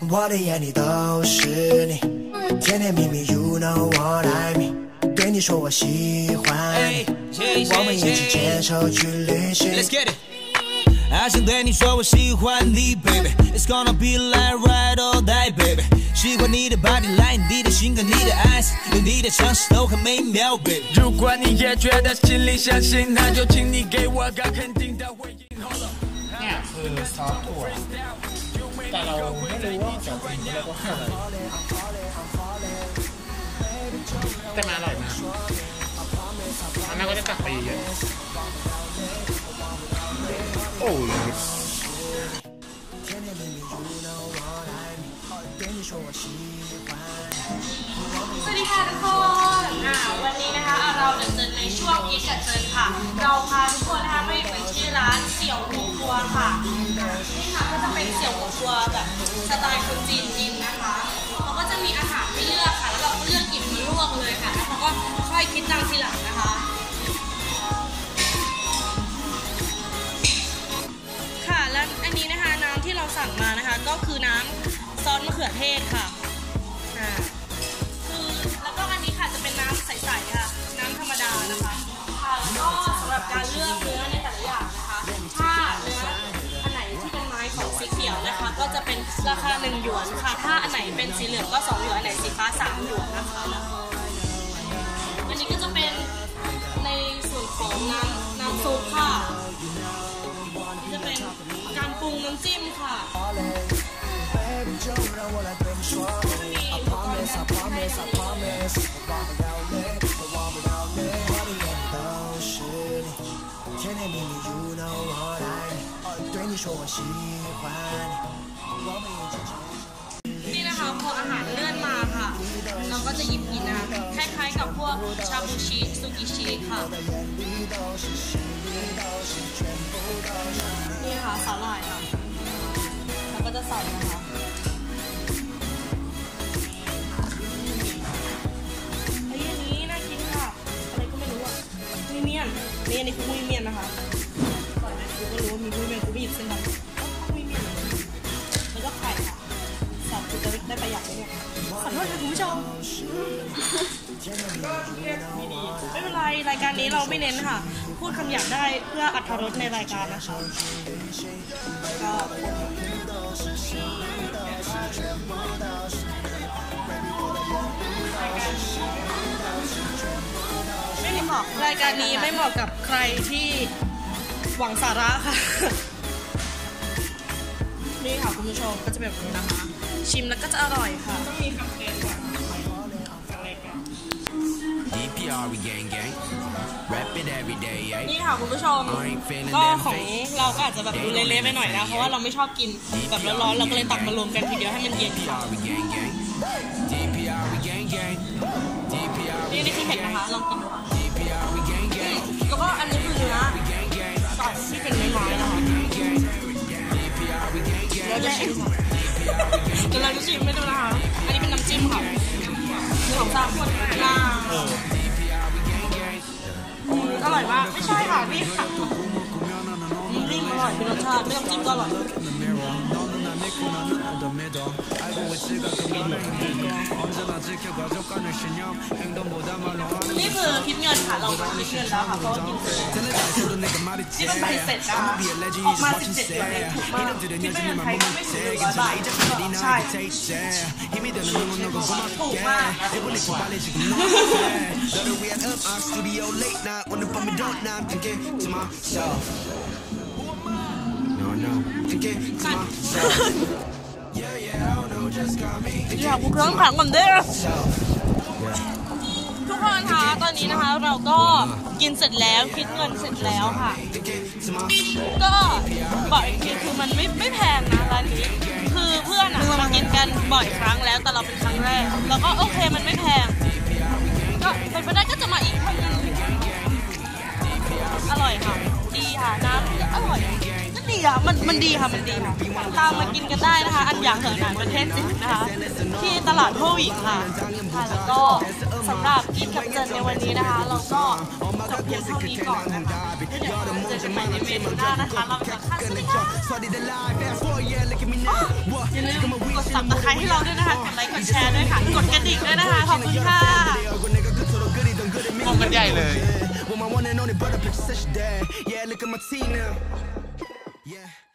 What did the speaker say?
我的眼里都是你，甜甜蜜蜜 You know what I mean， 对你说我喜欢你，我们一起牵手去旅行。 还想对你说我喜欢你 baby It's gonna be like ride or die baby 喜欢你的 body line 你的性格你的 eyes 有你的城市都很美妙 baby 如果你也觉得心里相信那就请你给我个肯定的回应เนี่ยคือซอสถั่วแต่เราไม่รู้ว่าจะเป็นเรียกว่าอะไรแต่มาอร่อยนะอันนั้นก็จะตักไปเยอะโอ้ยสวัสดีค่ะทุกคนวันนี้นะคะเราเดินในช่วงอีกกับเจนค่ะเราพาทุกคนนะคะไปที่ร้านเสี่ยวหัวครัวค่ะนี่ค่ะก็จะเป็นเสี่ยวหัวครัวแบบสไตล์คนจีนกินนะคะเขาก็จะมีอาหารให้เลือกค่ะแล้วเราก็เลือกหยิบมาลวกเลยค่ะแล้วเขาก็ค่อยคิดตังค์ทีหลังนะคะค่ะและอันนี้นะคะน้ำที่เราสั่งมานะคะก็คือน้ำซอสมะเขือเทศค่ะแล้วก็อันนี้ค่ะจะเป็นน้ำใสๆค่ะน้ำธรรมดานะคะค่ะแล้วก็สำหรับการเลือกเนื้อในแต่ละอย่างนะคะถ้าเนื้ออันไหนที่เป็นไม้ของสีเขียวนะคะก็จะเป็นราคา1 หยวนค่ะถ้าอันไหนเป็นสีเหลืองก็2 หยวนอันไหนสีฟ้า3 หยวนนะคะอันนี้ก็จะเป็นในส่วนของน้ำซุปค่ะนี่จะเป็นการปรุงน้ำจิ้มค่ะนี่นะคะพออาหารเลื่อนมาค่ะเราก็จะหยิบกินนะคล้ายๆกับพวกชาบูชิซูกิชิค่ะนี่ค่ะสาหร่ายค่ะแล้วก็จะใส่นะคะอันนี้น่ากินค่ะอะไรก็ไม่รู้อ่ะมุ้ยเมี่ยนนี่อันนี้คือมุ้ยเมี่ยนนะคะปล่อยไหมกูก็รู้ว่ามีมุ้ยเมี่ยนกูไม่หยิบเส้นดำมุ้ยเมี่ยนแล้วก็ไข่ค่ะสับกูจะได้ประหยัดเลยเนี่ยขอโทษค่ะคุณผู้ชมไม่เป็นไรรายการนี้เราไม่เน้นค่ะพูดคำหยาบได้เพื่ออรรถรสในรายการนะคะก็ไม่เหมาะรายการนี้ไม่เหมาะกับใครที่หวังสาระค่ะนี่ค่ะคุณผู้ชมก็จะแบบนี้นะคะชิมแล้วก็จะอร่อยค่ะต้องมีคำเตือนก่อนนี่ค่ะคุณผู้ชมก็ของเราก็อาจจะแบบดูเละๆไปหน่อยนะเพราะว่าเราไม่ชอบกินแบบร้อนๆเราก็เลยตักมารวมกันทีเดียวให้มันเย็นค่ะนี่คือเห็ดนะคะลองกินดูค่ะแล้วก็อันนี้คือเนื้อสัตว์ที่เป็นไม้ๆนะคะเราจะชิมเดี๋ยวเราจะชิมไม่ดูนะคะอันนี้เป็นน้ำจิ้มค่ะเนื้อของซาคนลาอร่อยมากไม่ใช่ค่ะนี่ค่ะจิ้มอร่อยมีรสชาติไม่ต้องจิ้มก็อร่อยนี่คือคิดเงินค่ะเราคิดเงินแล้วค่ะเพราะกินเสร็จนี่เป็นใบเสร็จนะคะออกมา17 หยวนเองถูกมากคิดเป็นเงินไทยก็ไม่ถึง100 บาทใช่ถูกมากอยากกูเครื่องขังก่อนเด้อทุกคนคะตอนนี้นะคะเราก็กินเสร็จแล้วคิดเงินเสร็จแล้วค่ะก็บอกอีกทีคือมันไม่แพงนะร้านนี้คือเพื่อนมากินกันบ่อยครั้งแล้วแต่เราเป็นครั้งแรกแล้วก็โอเคมันไม่แพงก็เป็นไปได้ก็จะมาอีกอร่อยค่ะดีค่ะน้ำอร่อยก็ดีค่ะมันดีค่ะมันดีค่ะตามมากินกันได้นะคะอันอย่างเหินหนานประเทศจีนนะคะที่ตลาดโฮวิกค่ะแล้วก็สำหรับอีฟกับเจนในวันนี้นะคะเราก็จบเพียงเท่านี้ก่อนนะคะเดี๋ยวเจอจอกันใหม่ในเมนูหน้านะคะเราจะคัดสวัสดีค่ะอย่าลืมกด subscribe ให้เราด้วยนะคะกดไลค์กดแชร์ด้วยค่ะกดกระดิ่งด้วยนะคะขอบคุณค่ะงงกันใหญ่เลย Yeah.